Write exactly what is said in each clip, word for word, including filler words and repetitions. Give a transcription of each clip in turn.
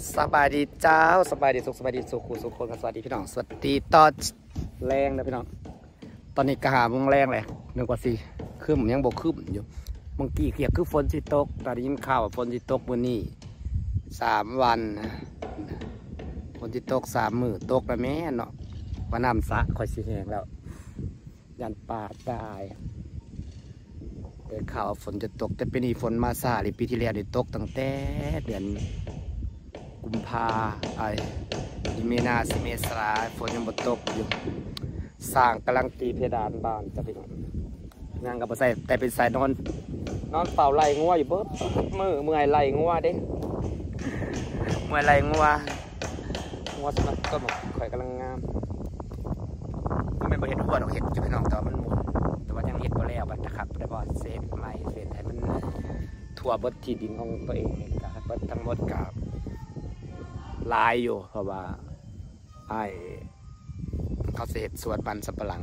สบายดีเจ้าสบายดีสุขสบายดีสุขสุขคนสวัสดีพี่น้องสวัสดีตอนแรงนะพี่น้องตอนนี้กระหาโมงแรงเลยหนึ่งกว่าสี่คือผมยังบกคืบอยู่บางทีเขียคือฝนสิตกตอนนี้ยินข่าวว่าฝนสิตกวันนี้สามวันฝนสิตกสามมือตกแล้วแม่เนาะว่าน้ำสะคอยสีแหงแล้วยันป่าตายได้ข่าวฝนจะตกแต่ปีนี้ฝนมาซาหรือปีที่แล้วได้ตกตั้งแต่เดือนกุมภาไอ้มีนาสิเมษาฝนยังบ่ตกอยู่สร้างกำลังตีเพดานบ้านจะไปนอนงานกับบ่ใส่แต่เป็นสายนอนนอนเป่าไหลงัวอยู่เบิดมือเมื่อยไหลงัวเด้เมื่อยไหลงัวงัวสมัครก็บอกข่อยกำลังงามก็ไม่บ่เห็ดหัวดอกเห็ดอยู่พี่น้องแต่ว่ามันหมุนแต่ว่ายังเห็ดบ่แล้วบัดนะครับได้บ่เศษใหม่เศษให้มันทั่วเบิดที่ดินของตัวเองนี่ครับเบิดทั้งหมดกับลายอยู่เพราะว่าไอ้เขาเศษสวนมันสับปะหลัง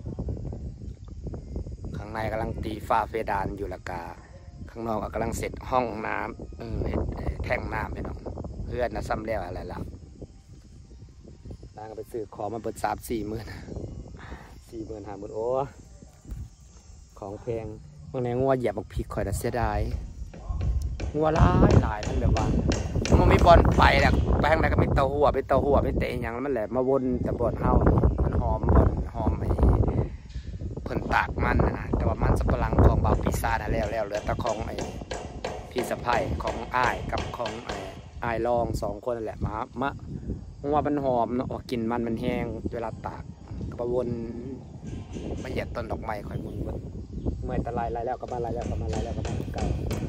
ข้างในกำลังตีฝ้าเพดานอยู่ละกาข้างนอกกำลังเสร็จห้องน้ำเออแท่งน้ำไปน้องเพื่อนนะซ้ำแล้วอะไรล่ะนางไปซื้อของมาเปิดสามสี่หมื่นสี่หมื่นห้าหมื่นโอ้ของแพงเมื่อไหร่งัวเหยียบบักพริกคอยแต่เสียดายงัวหลายหลายมันแบบว่ามันไม่บอลไปแหละไปทางไหนก็ไม่เตาหัวไม่เตาหัวไม่เตะอย่างมันแหละมาวนแต่บอลเฮามันหอมบอลหอมไอ้เพิ่นตากมันนะแต่ว่ามันสับปะหลังของเบาปีศาจแล้วแล้วเหลือแต่ของไอ้พี่สะพ้ายของอ้ายกับของไอ้อ้ายรองสองคนนั่นแหละมามะงัวมันหอมเนาะกินมันมันแห้งเวลาตากก็วนมาเหยียดต้นดอกไม้คอยมุนมุนเมื่อตะไลไล่แล้วก็มาไล่แล้วก็มาไล่แล้วก็มาเก่า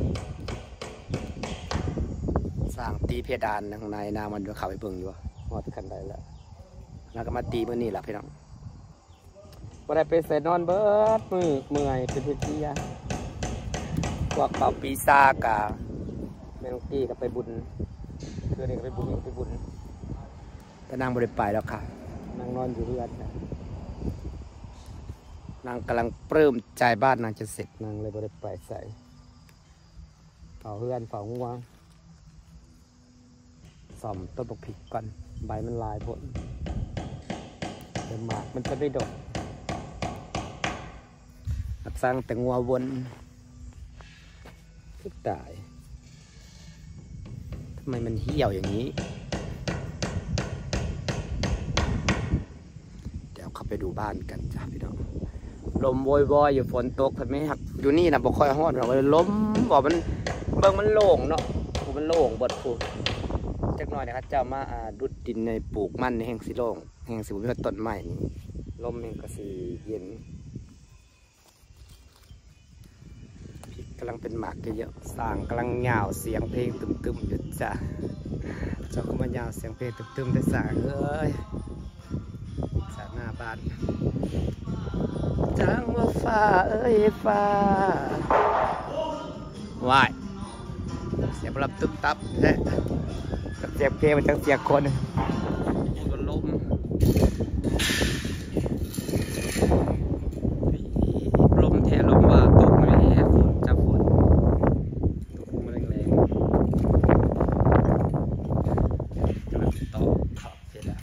สร้างตีเพดานข้างในนามันจะเข้าไปเบิ่งอยู่หอดขันได้แล้วแล้วก็มาตีมือนี่แหละพี่น้องก็ได้ไปเสร็จนอนเบิดมือเมื่อยเป็นพิธีอะพวกเป่าปีซากะแม่ลูกกี้ก็ไปบุญคือนี่ก็ไปบุญไปบุญแต่นางบริไปแล้วค่ะนางนอนอยู่เรือนนางกำลังปลื้มใจบ้านนางจะเสร็จนางเลยบริไปใส่เผาเรือนเผางัวส่อมต้นบกผิดก่อนใบมันลายผลเดี๋ยวหมากมันจะไม่ดกอักสร้างแต่งัววนทุกตายทำไมมันเหี่ยวอย่างนี้เดี๋ยวเข้าไปดูบ้านกันจ้าพี่น้องลมโวยวอยอยู่ฝนตกทำไมหักอยู่นี่นะบ่ค่อยฮ้อนหรอกเลยล้มบอกมันเบิ่งมันโล่งเนาะมันโล่งเบิดฟูจักหน่อยนะครับเจ้ามาดุดดินในปลูกมันในแห่งสีโล่งแห่งสีบุญต้นใหม่ลมแห่งกระสีเย็นพี่กำลังเป็นหมากเยอะๆสร้างกำลังเหงาเสียงเพลงตึมๆอยู่จ้ะเจ้าก็มาเหงาเสียงเพลงตึมๆได้สร้างเอ้ยสร้างหน้าบ้านจังว่าฟ้าเอ้ยฟ้าวายเสียงรับตึ๊บตับแท้เสียงเพลงมันจังเสียงคนก็ล้มลมแท้ลมว่าตกไม่แห้ฝนจับฝนตกมาแรงๆกำลังต่อขอบเพดาน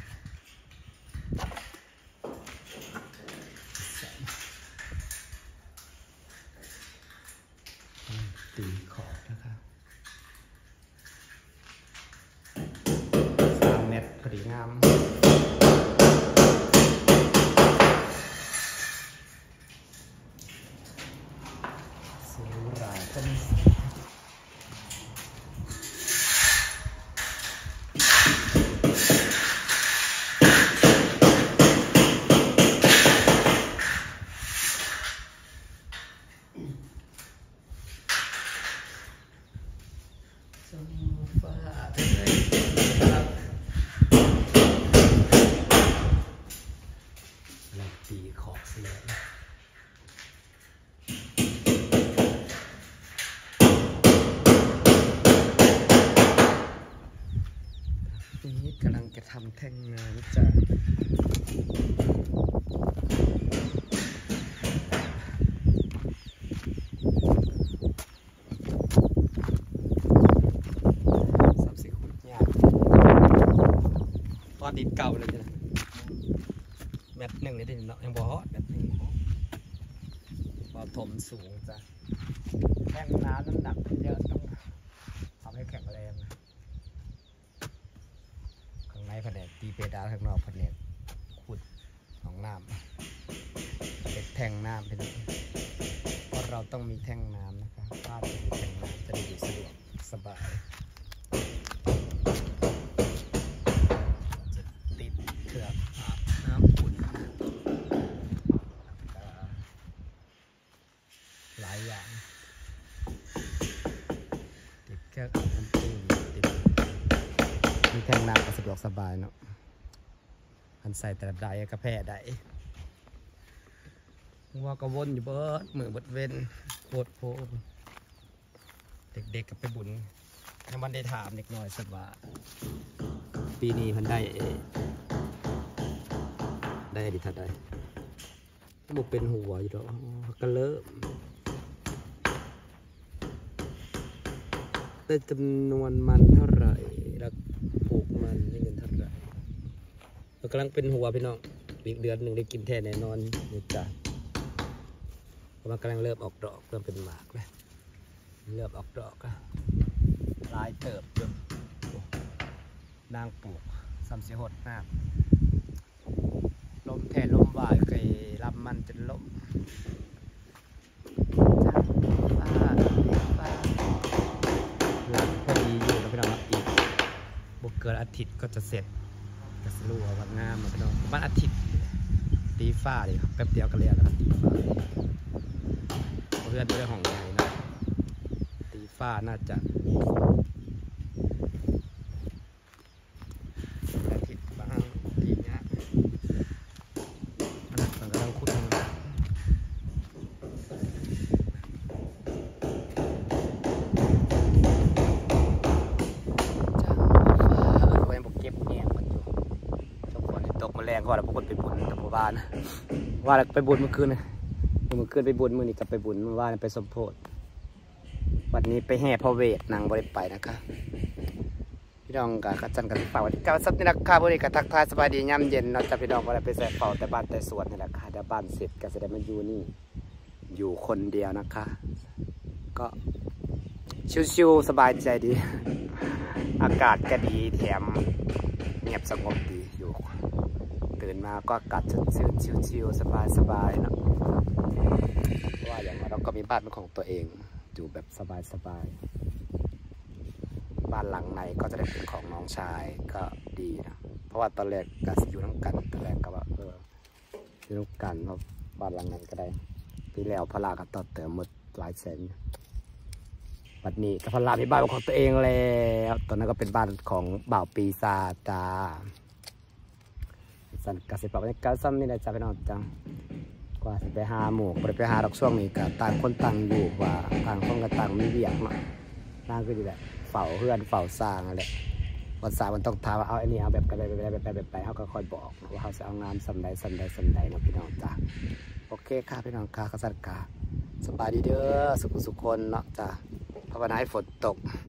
ตีขอบนะครับสามเมตรพอดีงามสูรายต้นตีขอบเสียนี่กำลังจะทำแท่งน้ำจ้ะสับสิขุดยากดินเก่าเลยจ้ะแมตหนึ่งนี่ดิเนาะยังบ่ฮอดแบบนี้บ่ถมสูงจ้ะแท่งน้ำน้ำหนักเยอะต้องทำให้แข็งแรงข้างในแผนกตีเพดานข้างนอกแผนกขุดของน้ำเป็นแท่งน้ำเป็นเพราะเราต้องมีแท่งน้ำนะครับถ้าจะมีแท่งน้ำจะได้อยู่สะดวกสบายจะติดเครื่องอาบน้ำอุ่นหลายอย่างติดเครื่องอาบน้ำอุ่นติดมีแท่งน้ำก็สะดวกสบายเนาะอันใส่แต่ละได้กระแพร่ได้ว่าก็วนอยู่เบิดมือเบิดเว้นโคตรโพเด็กๆกับไปบุญให้มันได้ถามเด็กน้อยสักว่าปีนี้มันได้ได้ดิทัดได้บุกเป็นหัวอยู่แล้วก็เริ่มได้จำนวนมันเท่าไหร่แล้วปลูกมันได้เงินเท่าไหร่เรากำลังเป็นหัวพี่น้องอีกเดือนหนึ่งได้กินแท้แน่นอนนี่จ้ะมันกำลังเริ่มออกดอกเริ่มเป็นหมากเลยเริ่มออกดอกอะลายเติบจนนางปลูกซ้ำเสียหดหน้าลมแทนลมบ่ายเคยลำมันจนล้มจ้าป้าป้าหลังพอดีอยู่แล้วพี่น้องอีกบุกเกินอาทิตย์ก็จะเสร็จจะสรุปว่างามมาพี่น้องบ้านอาทิตย์ตีฟ้าเลยครับแป๊บเดียวก็เรียกแล้วตีฟ้าเพื่อนเรื่องของไงนะตีฟ้าน่าจะอาทิตย์บ้างทีเนี้ยขนาดมันกำลังขุดมันจ้าฟ้าไว้บอกเก็บแง่มันอยู่ทุกคนตกมาแรงก็ว่าเราพวกคนไปบุญกับพ่อบ้านว่าเราไปบุญเมื่อคืนนะเมื่อคืนไปบุญมือนี่กับไปบุญเมื่อวานไปสมโพธิวันนี้ไปแห่พระเวทนางบริไปนะคะพี่น้องกับขัดจันกันฝากวันที่เก้าสัปดาห์นะคะบริการทักทายสบายดีย่ำเย็นเราจะพี่น้องก็ได้ไปใส่เป่าแต่บ้านแต่สวนนี่แหละค่ะเดี๋ยวบ้านเสร็จก็จะได้มาอยู่นี่อยู่คนเดียวนะคะ ก็ชิวๆสบายใจดี อากาศก็ดีแถมเงียบสงบดีอยู่ตื่นมาก็อากาศชื้นๆชิวๆสบายๆเนาะว่าอย่างเราก็มีบ้านเป็นของตัวเองอยู่แบบสบายๆบ้านหลังในก็จะได้เป็นของน้องชายก็ดีนะเพราะว่าตอนแรกก็อยู่น้ำกันตอนแรกก็ว่าเอออยู่น้ำกันเพราะบ้านหลังนั้นก็ได้ปีแล้วพลาก็ต่อเติมหมดหลายแสนบัดนี้ก็พลามีบ้านของตัวเองแล้วตอนนั้นก็เป็นบ้านของบ่าวปีศาจจ้าสันกสิปะบรรยากาศซ้ำนี่แหละจ้าพี่น้องจังกว่าจะไปหาหมูไปไปหาดอกช่วงนี้ก็ต่างคนต่างอยู่ว่าต่างคนก็ต่างมีเบียกเนาะนั่นก็ดีแหละเฝ้าเพื่อนเฝ้าสร้างอะไรวันสามันต้องถามว่าเอาไอ้นี่เอาแบบกันไปไปไปไปไปเขาก็คอยบอกว่าเขาจะเอางานสันใดสันใดสันใดนะพี่น้องจ้าโอเคค่ะพี่น้องค่ะข้าสัตว์กาสบายดีเด้อสุขสุขคนเนาะจ้าภาวนาให้ฝนตก